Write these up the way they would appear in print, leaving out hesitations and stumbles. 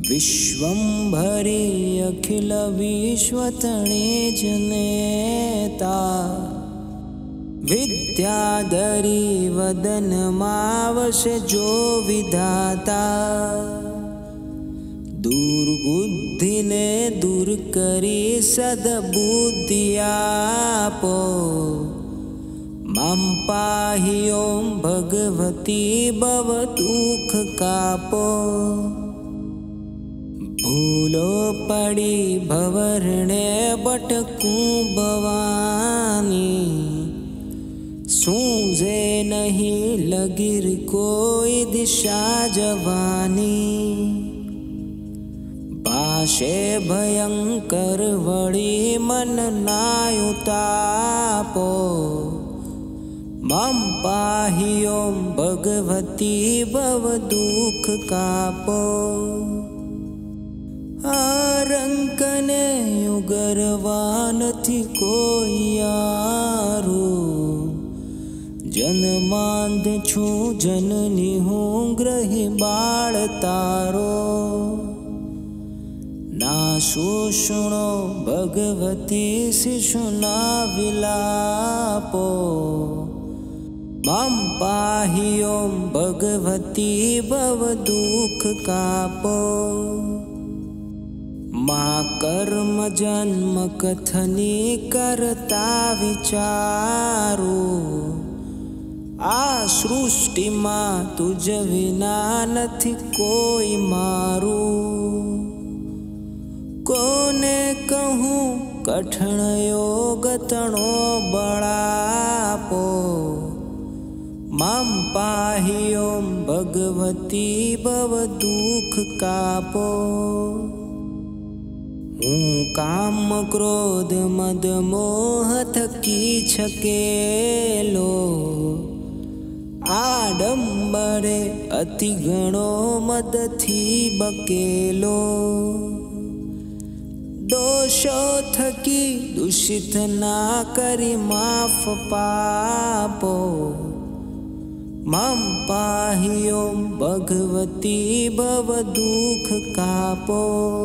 विश्वंभरी अखिल विश्वतणे जनेता विद्याधरी वदन मावश जो विधाता दुर्बुद्धि ने दूर करी सद्बुद्धि आपो मां पाहि ओम भगवती भव दुख कापो भूलो पड़ी भवरणे भटकूं भवानी सूझे नहीं लगिर कोई दिशा जवानी भाषे भयंकर वड़ी मन नायुतापो मां पाहि ओम भगवती भव दुख कापो आरंकने उगरवा नथी कोई यारो जन्मांध छू जननी हूँ ग्रही बाळ तारो ना शोषणो भगवती शिशुना विलापो मां पाहि ओम भगवती भव दुख कापो मां कर्म जन्म कथनी करता विचारो आ सृष्टि मां तुझ विना नथी कोई मारू कोने कहूँ कठण योग तणो बळापो मां पाहि ओम भगवती भव दुख कापो हूँ काम क्रोध मद मोह थकी छकेलो आडंबरे अति गणो मद थी बकेलो दोषो थकी दूषित ना करी माफ पापो मां पाहि ओम भगवती भव दुख कापो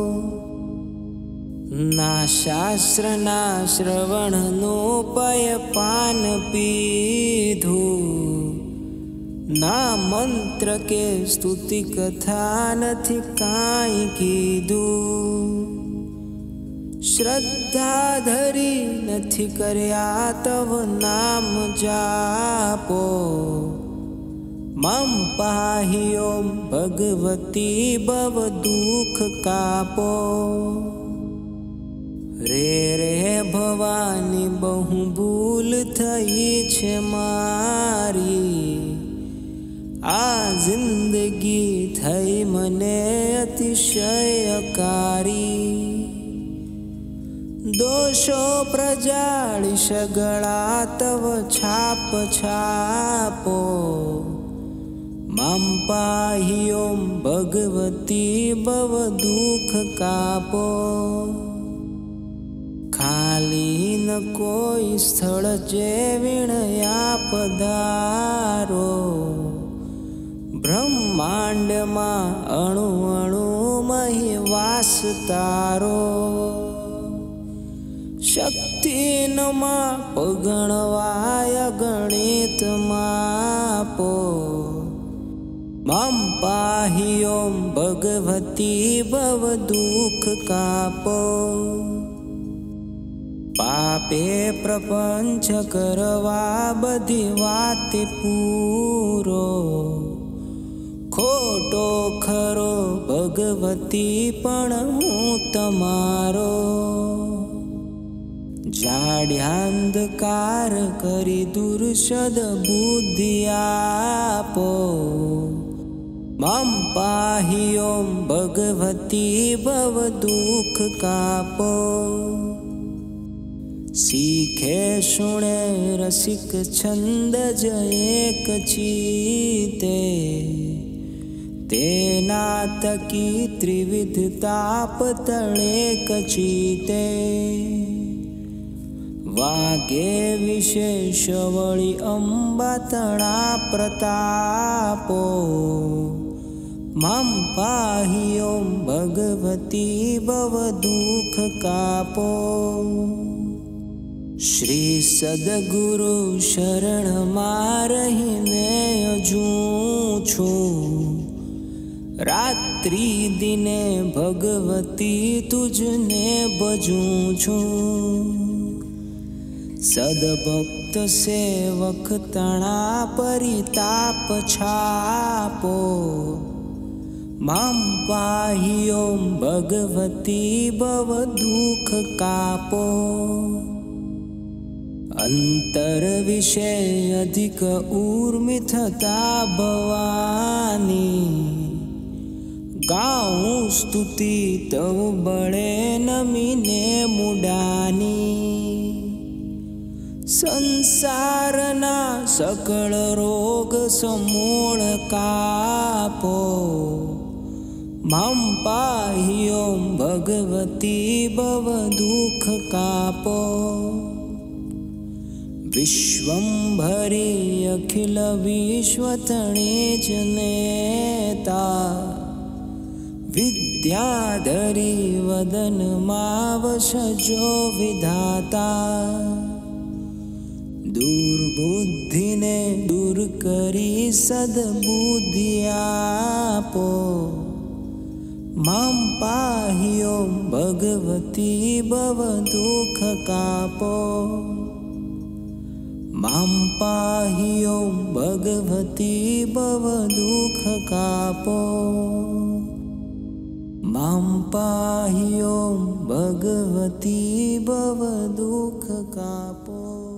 ना शास्त्र ना श्रवण नो पय पान पीधु ना मंत्र के स्तुति कथा नथी काई कीधु श्रद्धा धरी नथी कर्या तव नाम जापो मां पाहि ओम भगवती भव दुख कापो रे रे भवानी बहु भूल थई छे मारी आ जिंदगी थई मने अतिशयकारी दोषो प्रजाळि सगळा तव छाप छापो मां पाहि ओम भगवती भव दुख कापो खाली न कोई स्थळ जे विणया पधारो ब्रह्मांड मां अणु अणु मही वास तारो शक्ति न माप गणवाय गणित मापो मां पाहि ओम भगवती भव दुख कापो पापे प्रपंच करवा बधी वाते पूरो खोटो खरो भगवती पण हूँ तमारो जाड्यांधकार करी दूर सद्बुद्धि आपो मां पाहि ओम भगवती भव दुख कापो सीखे सुने रसिक छंद जयक चीते तेना तकी त्रिविध ताप तळे कचीते वागे विशेष वळी अंबा तळा प्रतापो मां पाहि ॐ भगवती भवदुःख कापो। श्री सद्गुरु शरणમાં રહીને અજું છું, રાત્રિ દિને ભગવતી તુજને ભજું છું। સદભક્ત સેવક તણા પરિતાપ છાપો, मां पाहि ॐ भगवती भवदुःख कापो। अंतर विषय अधिक ऊर्मि थता भवानी, गाऊं स्तुति तव बळे नमीने मुडानी। संसारना सकल रोग समूळ कापो, मां पाहि ॐ भगवती भवदुःख कापो। विश्वंभरी अखिल विश्वतणे जनेता, विद्याधरी वदन मावशजो विधाता। दुर्बुद्धि ने दूर करी सद्बुद्धि आपो, मां पाहि ॐ भगवती भवदुःख कापो। मां पाहि ॐ भगवती भवदुःख कापो। मां पाहि ॐ भगवती भवदुःख कापो।